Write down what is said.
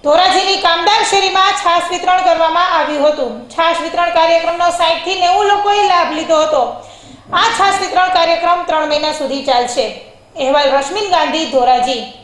ધોરાજીની કામદાર શેરીમાં છાશ વિતરણ કરવામાં આવ્યું હતું। છાશ વિતરણ કાર્યક્રમનો 60 થી 90 લોકોએ લાભ લીધો હતો। આ છાશ વિતરણ કાર્યક્રમ 3 મહિના સુધી ચાલશે। અહેવાલ રશ્મિન ગાંધી, ધોરાજી।